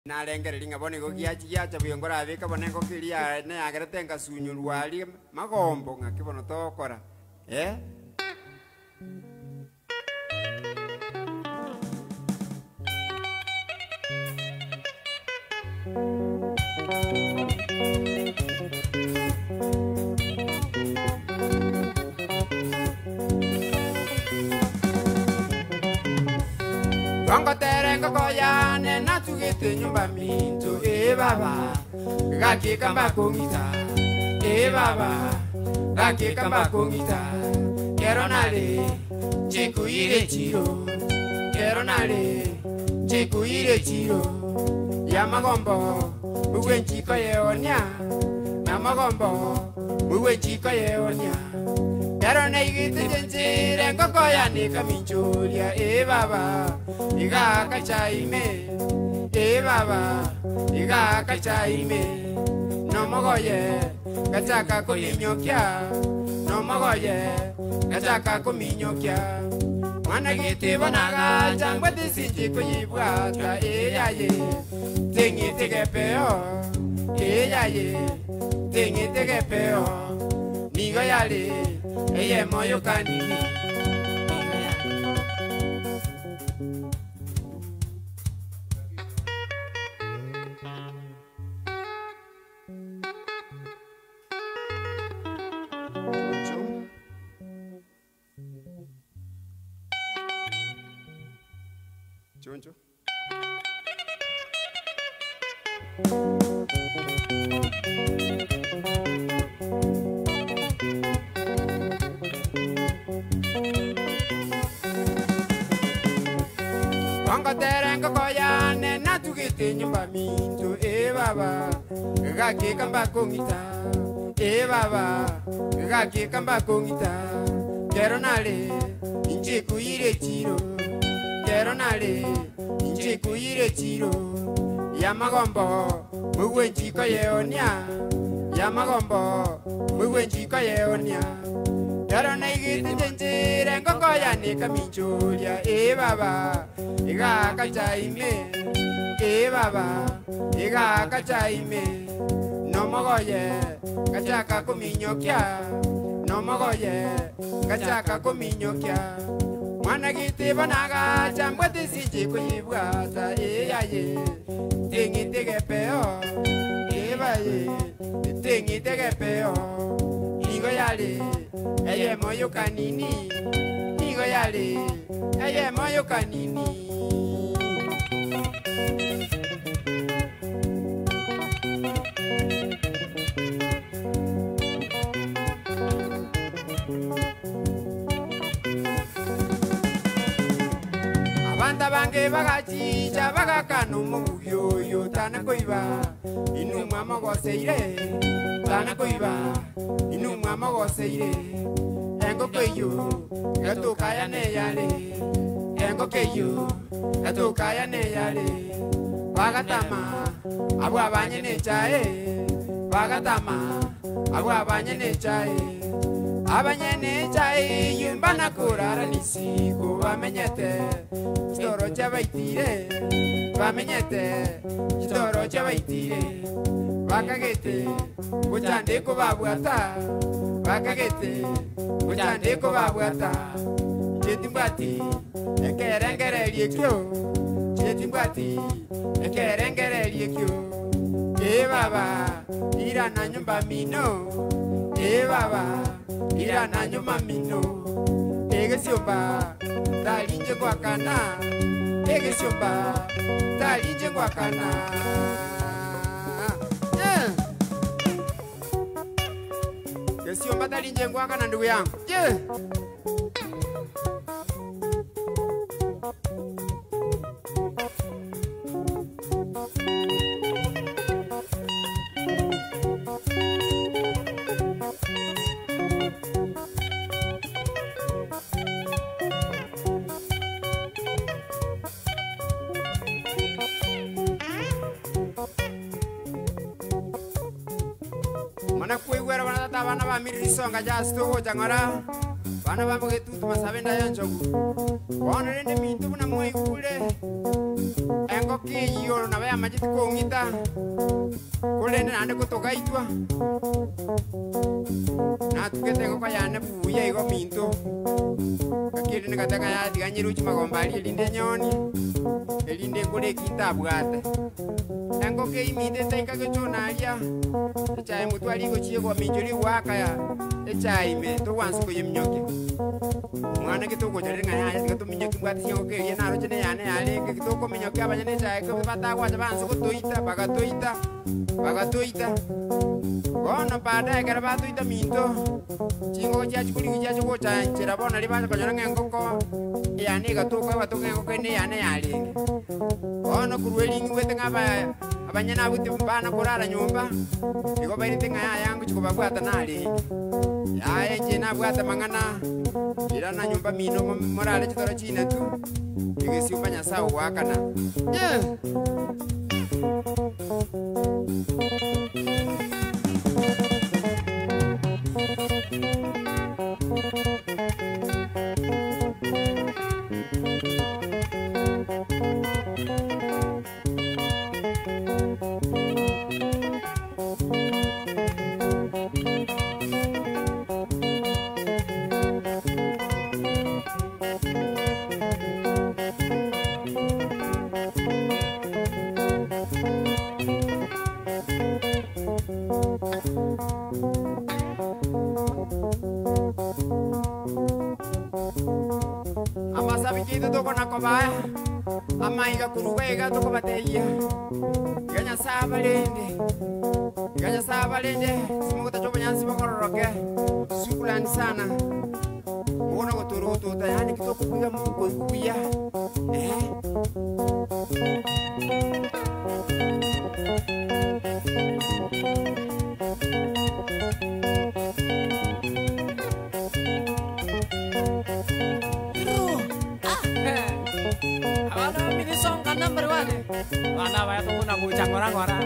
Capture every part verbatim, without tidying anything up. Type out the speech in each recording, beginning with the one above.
Na lengere linga bone go kiachi kiacha buyongora abika bone go kilia ne agerete ngasunyu rwali magombo ngakibono tokora eh Kongo terengo koyane na tugete nyumba minto e baba gaki kamba kongita e baba gaki kamba kongita kero nale chiku ire chiro kero nale chiku ire chiro ya magombo buwe chiko yeonya na magombo buwe chiko yeonya kero na igite jenjire ngoko yani kaminchulia e baba iga kachaime e baba iga kachaime no mogoye kachaka kulinyokya no mogoye kachaka kuminyokya mwana gite bonaga changwe tisinji kuyibwata e yaye tingi tegepeo e yaye tingi tegepeo nigo yale eye moyo kanini Choncho. Kongo terengo koyane na tugete nyumba minto e baba gaki kamba kongita e baba gaki kamba kongita kero nale inche kuire chiro kero nale inche kuire chiro ya magombo buwe chiko yeonya ya magombo buwe chiko yeonya kero na igite jenjire ngoko yani kaminchulia e baba iga kachaime e baba iga kachaime no mogoye kachaka kuminyokya no mogoye kachaka kuminyokya mwana gite bonaga chambwe tisinji kuyibwata e yaye tingi tegepeo e baye tingi tegepeo nigo yale eye moyo kanini nigo yale eye moyo kanini Abanda bange bagachicha bagakano muyo yo tana koiba inu mama goseire tana koiba inu mama goseire engo keyo gato kaya ne yale engo keyo gato kaya ne yale bagatama abwa banye ne chae bagatama abwa banye ne chae abanye ne chae yumbana kurara nisiku bamenyete chitoro chabaitire bamenyete chitoro chabaitire bakagete kuchande kubabwata bakagete kuchande kubabwata chetimbati ekerengere liekyo chetimbati ekerengere liekyo e baba ira na nyumba mino e baba ira na nyumba mino egesiomba talinje kwa kana egesiomba talinje kwa kana yeah. Egesiomba talinje kwa kana ndugu yangu yeah. Mana kue wera wana tata wana ba miri songa jas tu jangara bana bambo getu tumasabenda yonjogu bona rende mintu buna moyi kule engo kiyo na baya majiti kongita kule nande kutokaitwa na tukete ngo kayane buya igo mintu kakiri ne kataka ya diganyiru chima gombali elinde nyoni elinde kule kintabwate engo ke imite tenka gechonaria echaye mutwali go chiego minjuri waka ya echaye me to wansu ko yimnyoke mwana kitoko jare ngaya ya to minyoke bwati singo ke ye naro chene yane yale ke kitoko minyoke abanyane chaye ko batagwa bansu ko toita bagatoita bagatoita bona baadaye kara batuita minto chingo cha chikuli cha chuko cha chera bona libaza konyora ngengoko yane gatoko batoko ngengoko ne yane yale bona kurwelingi wete ngaba abanyana buti mbana kurara nyumba iko bairite ngaya yangu chiko babwata nali yae chena bwata mangana irana nyumba mino morale chitoro chine tu igesi ubanya sawa wakana yeah. Baya amaiga kuruwega toko bateya ganya sabalende ganya sabalende simuta choba nyansi bakororoke sukulani sana mona gotoroto tayani kitoko kuya muko kuya eh number one. Mana waya tuh nak bucang orang-orang.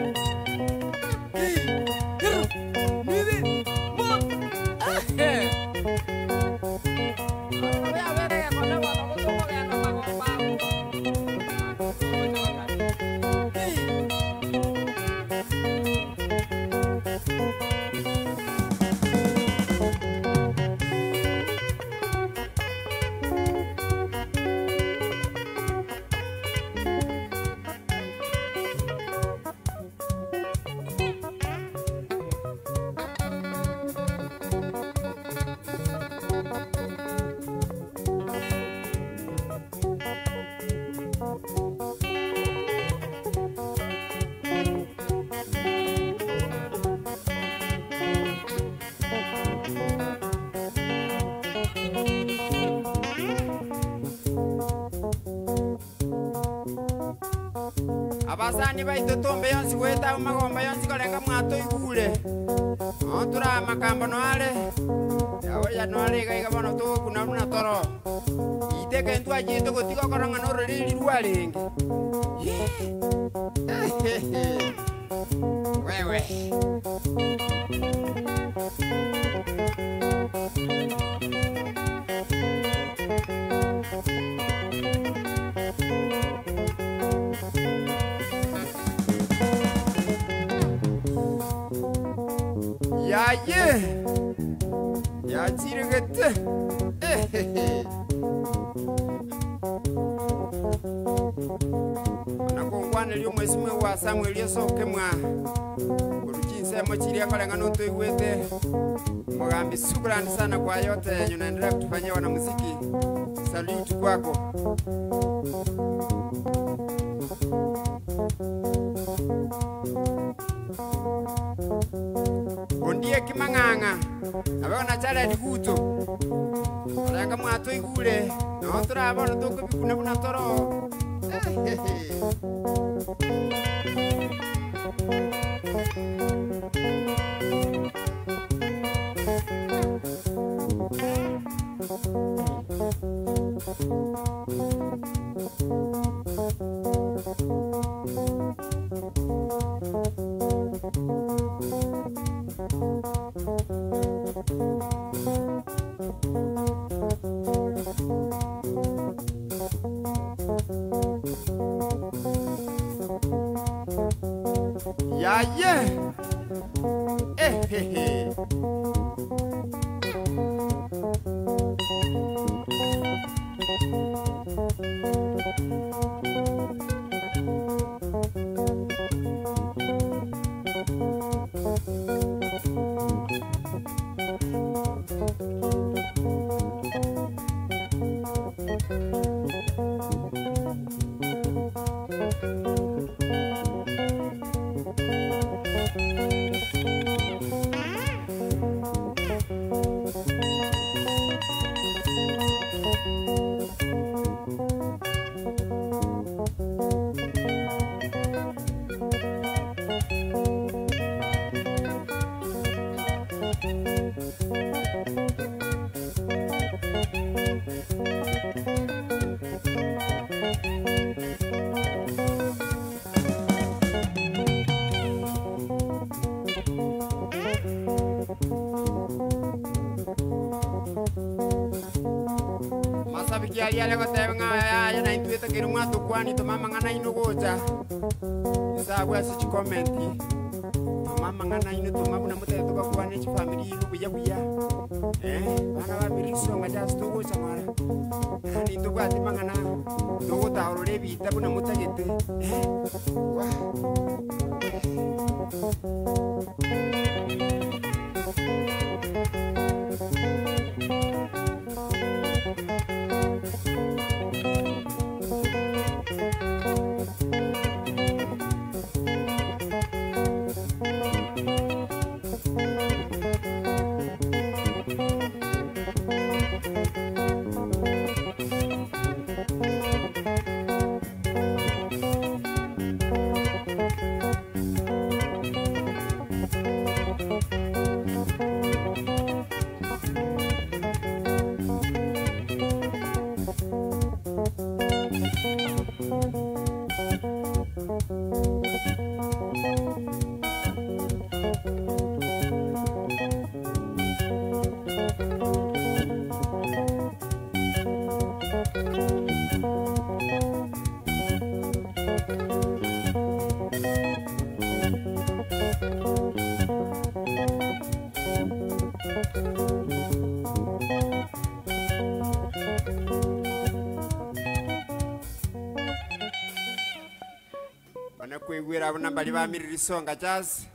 Ger, ini, mot. Eh. Tapi apa deh? Kalau mau aku tuh mau yang nama apa? abasani baito tombe yonsi weta magomba yonsi kolenga mwato igule otura makambo noale yawe ya noale ga bono to kuna muna toro iteke ntu ajito gotiko koranga no rili rualenge wewe ya ye ya chirigete anakongwana lyo mwezi mwe wa Samuel yesoke mwa uruchinse mochiria kolenga no toigwete mugambi shukrani sana kwa yote yenye unaendelea kutufanyia wana muziki. Salute kwako. Ondie kimanganga abana chala dikuto alanga mwato igule no turabona toko bikuna buna toro Ya ye. Eh he he. Yali yale ko tebe nga ya na intuita kiru matu kwani to mama ngana ino goja isa bwa si comment mama ngana ino to mama na mutete to kwani chi family ru buya buya eh bana ba biriso nga just to goja mara ani to kwati mangana to go ta ro le bi ta buna mutagete eh wa Bana kwegwira abana bali bamirira isonga jazz